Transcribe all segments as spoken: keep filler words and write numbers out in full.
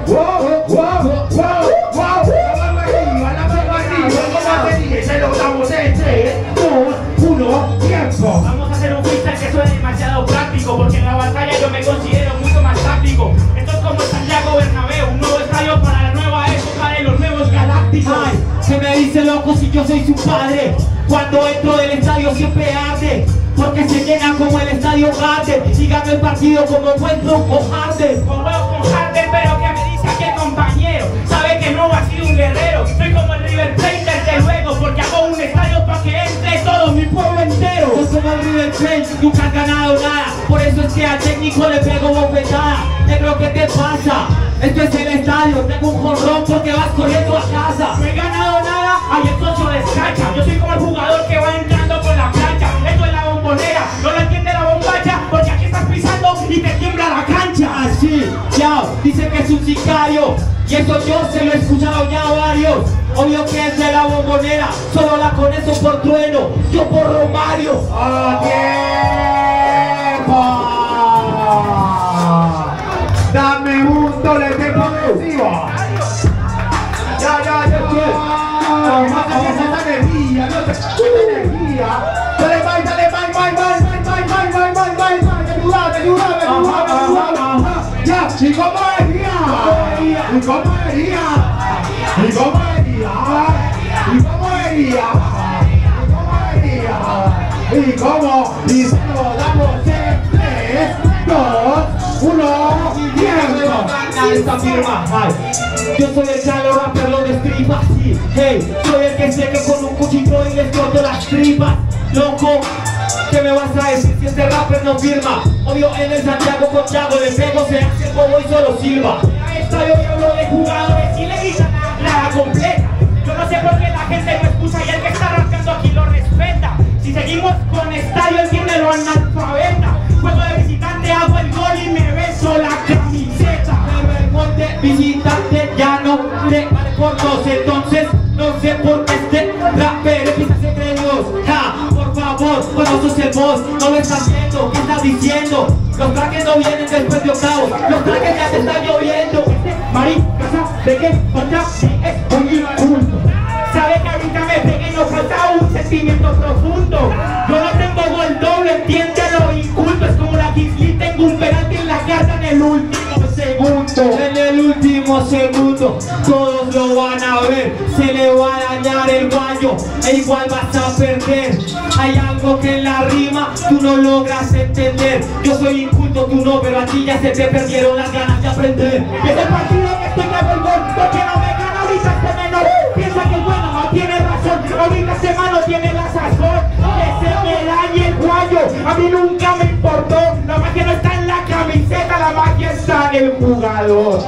wow, wow, wow, wow. La mano arriba, la mano arriba. ¿Cómo te dije? Se lo damos en tres, dos, uno, tiempo. Vamos a hacer un freestyle que suene demasiado práctico, porque en la batalla yo me considero mucho más táctico. Esto es como Santiago Bernabéu, un nuevo estadio para la nueva época de los nuevos galácticos. Ay, se me dice loco si yo soy su padre. Cuando entro del estadio siempre arde, porque se llena como el estadio Garden y gano el partido como buen tronco Harden. Con huevos con Harden, pero que me dice aquí el compañero. Sabe que no ha sido un guerrero. Soy como el River Plate desde luego, porque hago un estadio para que entre todo mi pueblo entero. Yo soy como el River Plate, nunca has ganado nada. Por eso es que al técnico le pego bofetada. Negro, ¿qué te pasa? Esto es el estadio, tengo un jonrón porque vas corriendo a casa. No he ganado nada, ahí el socio descacha. Yo soy como el jugador que va entrando por la plancha. Esto es la bombonera, no lo entiende la bombacha, porque aquí estás pisando y te tiembla la cancha. Así, ya, dice que es un sicario. Y eso yo se lo he escuchado ya a varios. Obvio que es de la bombonera, solo la con eso por trueno, yo por Romario. ¡A tiempo! Dame un tolete progresivo. Ya, ya, ya, ya. No te esa energía, no te esa energía. Dale, bye, dale, bye, bye, bye, bye, bye, bye, bye, bye, bye, bye. Ayúdame, ayúdame, ayúdame, ayúdame. Ya, y cómo vería, y cómo vería, y cómo vería, y cómo vería, y cómo, y se lo damos en tres, dos, uno, tiempo. Esta firma, ay. Yo soy el chalo rapper, lo destripa así. Hey, soy el que sé que con un cuchillo y les corto las tripas. Loco, ¿qué me vas a decir si este rapper no firma? Obvio en el Santiago con Chago le pego, se hace bobo y solo silba. A esta yo hablo de jugadores y le guisan la, la completa. Yo no sé por qué la gente no escucha y el que está rapeando aquí lo respeta. Si seguimos con estadio, entiende lo analfabeta. Juego de visitante, hago el gol y me beso la camiseta. Pero el gol de visitante ya no te vale por dos. Entonces no sé por qué este rapper empieza a ser Dios. Ja, por favor, cuando sos el boss, no lo estás viendo, ¿qué estás diciendo? Los trajes no vienen después de octavos, los trajes ya te están lloviendo. Este marica, ¿de qué? Contra mí es muy inculto. Sabe que ahorita me pegué y nos falta un sentimiento profundo. Yo no tengo gol doble, entiéndelo, inculto. Es como la Gisli, tengo un penalti en la carta en el último segundo. En el último segundo, todos lo van a ver. Se le va a dañar el guayo e igual vas a perder. Hay algo que en la rima tú no logras entender. Yo soy inculto, tú no, pero a ti ya se te perdieron las ganas de aprender. Y es el partido que estoy grabando el gol, porque no me gana ahorita este menor. Piensa que es bueno, no tiene razón. Ahorita este mano tiene la sazón. Que se me dañe el guayo, a mí nunca me importó. La magia no está en la camiseta, la magia está en el jugador.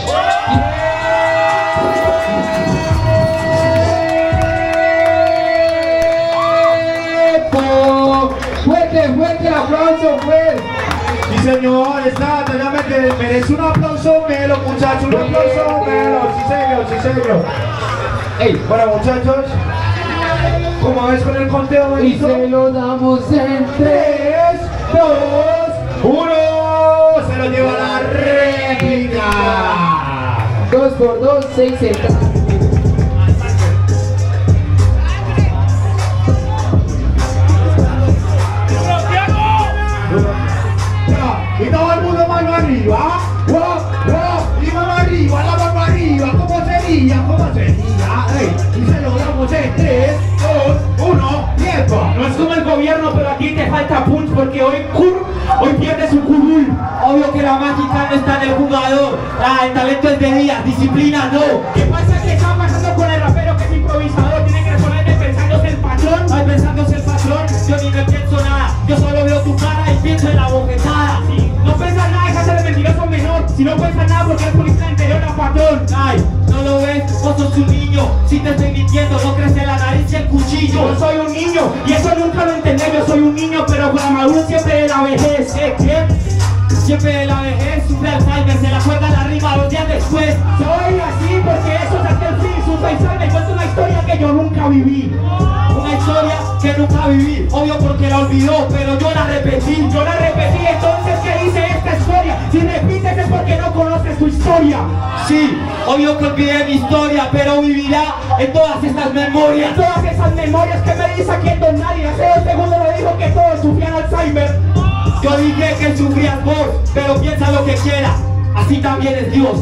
Fuerte, fuerte el aplauso, pues. Sí, señor, esta batalla me merece un aplauso melo, muchachos, un aplauso melo, sí, señor, sí, señor. Ey, bueno, muchachos, ¿cómo ves con el conteo, Y Benito? se lo damos en tres, dos, uno, se lo lleva la réplica. dos por dos, seis centavos. Y todo el mundo mano arriba, wow, wow, y mano arriba, la mano arriba, ¿cómo sería? ¿Cómo sería? Ey, y se lo damos en tres, dos, uno, tiempo. No es como el gobierno, pero aquí te falta punch, porque hoy cur, hoy pierdes un curul. Obvio que la mágica no está en el jugador. Ah, el talento es de día, disciplina no. ¿Qué pasa? ¿Qué está pasando con el rapero que es improvisador? Tiene que responderme pensándose el patrón. Ay, pensándose el patrón, yo ni me pienso nada. Yo solo veo tu cara y pienso en la bofetada. Sí, no piensas nada, deja de ser el mentiroso menor. Si no piensas nada, porque eres policía interior a patrón. Ay, no lo ves, vos sos un niño. Si te estoy mintiendo, no crece la nariz y el cuchillo. Yo soy un niño, y eso nunca lo entendí. Yo soy un niño, pero con la madurez siempre de la vejez. ¿Qué? ¿Qué? Siempre de la vejez, sufre Alzheimer, se la acuerda la rima dos días después. Soy así porque eso es aquel fin. Su paisano me cuenta una historia que yo nunca viví. Una historia que nunca viví, obvio porque la olvidó, pero yo la repetí. Yo la repetí, entonces ¿qué dice esta historia? Si repites es porque no conoces tu historia. historia. Sí, obvio que olvidé mi historia, pero vivirá en todas estas memorias. Todas esas memorias que me dice aquí en Don Nadie. Hace dos segundos me dijo que todos sufrían Alzheimer. Yo dije que sufrías vos, pero piensa lo que quiera. Así también es Dios.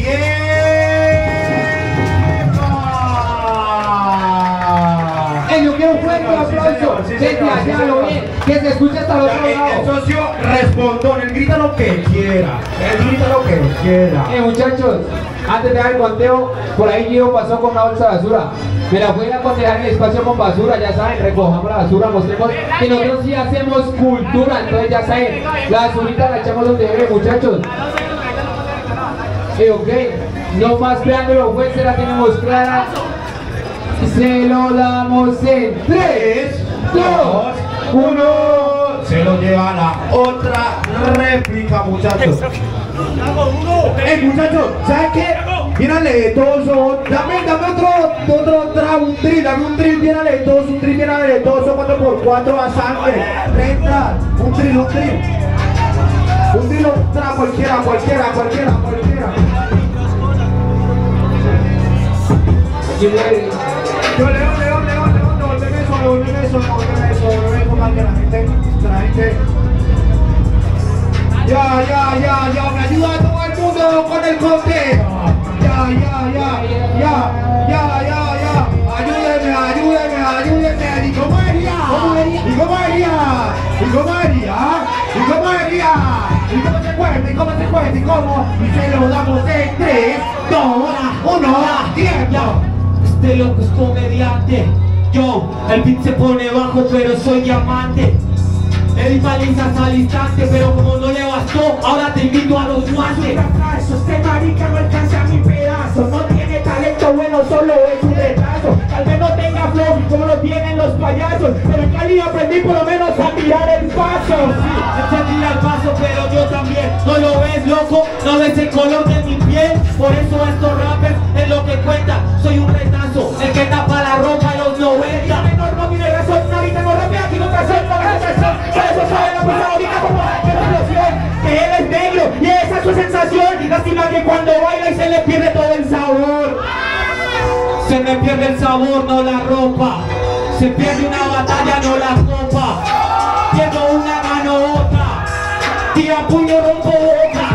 Ey, yo quiero un fuerte aplauso desde allá, lo bien, que se escuche hasta el otro El, el lado. socio respondón, él grita lo que quiera, él grita lo que quiera. Eh, muchachos, antes de dar el conteo, por ahí Gio pasó con una bolsa de basura. Me la fui a cotejar en el espacio con basura, ya saben, recojamos la basura, mostremos que nosotros sí hacemos cultura, entonces ya saben, la basurita la echamos donde debe, muchachos. Eh, ok, no más preámbulo, pues se la tenemos clara. Se lo damos en tres, dos, uno. Se lo lleva la otra réplica, muchachos. Ey, muchachos, ¿saben qué? Bien aletoso. Dame, dame otro, otro trago, un drill, dame un drill bien aletoso, un drill bien aletoso, cuatro por cuatro a sangre. Entra, un drill, un drill. Un drill, un trago, cualquiera, cualquiera, cualquiera, cualquiera. Yo, León, León, León, León, devuélveme eso, devuélveme eso, devuélveme eso, devuélveme eso para que la gente, que la gente... Ya, ya, ya, ya, me ayuda a todo el mundo con el conteo. Ya, ya, ya, ya, ya, ya, ya. Ayúdenme, ayúdenme, ayúdenme. ¿Y cómo haría? ¿Y cómo haría? ¿Y cómo haría? ¿Y cómo haría? ¿Y cómo se cuenta? ¿Y cómo se cuenta? ¿Y cómo? Y se lo damos en tres, dos, uno, tiempo. Este loco es comediante. Yo, el beat se pone bajo, pero soy diamante. Le di palizas al instante, pero como no le bastó, ahora te invito a los guantes. Este marica no alcanza mi pedazo. No tiene talento bueno, solo es un retraso. Tal vez no tenga flow como lo tienen los payasos, pero en Cali aprendí por lo menos a mirar el paso. Se tira el paso, pero yo también. No lo ves, loco, no ves el color de mi piel. Por eso estos rappers es lo que cuentan. Soy un retazo, el que tapa la ropa en los noventa. Menor no tiene razón, ahorita no rapea, aquí no razón, no me razón. Por eso sabe la persona ahorita como la explosión, que él es negro y esa es su sensación. Lástima que cuando baila y se le pierde todo el sabor. Se me pierde el sabor, no la ropa. Se pierde una batalla, no la copa. Pierdo una, gano otra. Tira puño, rompo boca.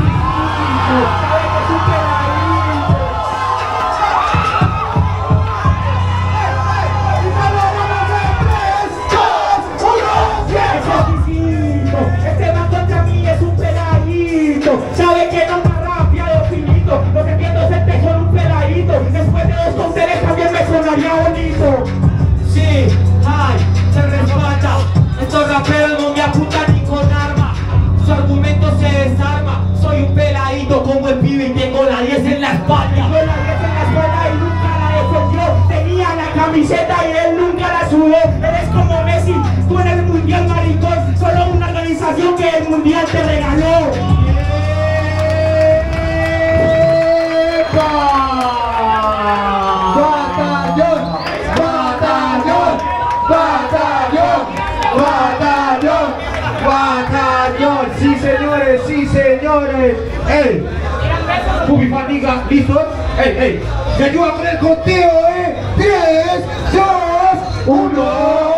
Este man contra mí es un peladito. Sabe que no me rapeado finito. Lo que pierdo es el techo un peladito. Después de dos tonterías también me sonaría bonito. Sí, ay, se respalda. Estos raperos no me apuntan ni con arma. Su argumento se desarma. Soy un peladito como el pibe y tengo la diez en la espalda. Yo la diez en la espalda y nunca la defendió. Tenía la camiseta y él nunca la sudó. Eres como Messi, tú en el mundial maricón. Solo una organización que el mundial te regaló. Batallón, batallón, batallón, Batallón, batallón, sí señores, sí señores. Ey, Pupi Faniga, ¿listos? Ey, ey, me ayuda con el conteo, eh. tres, dos, uno.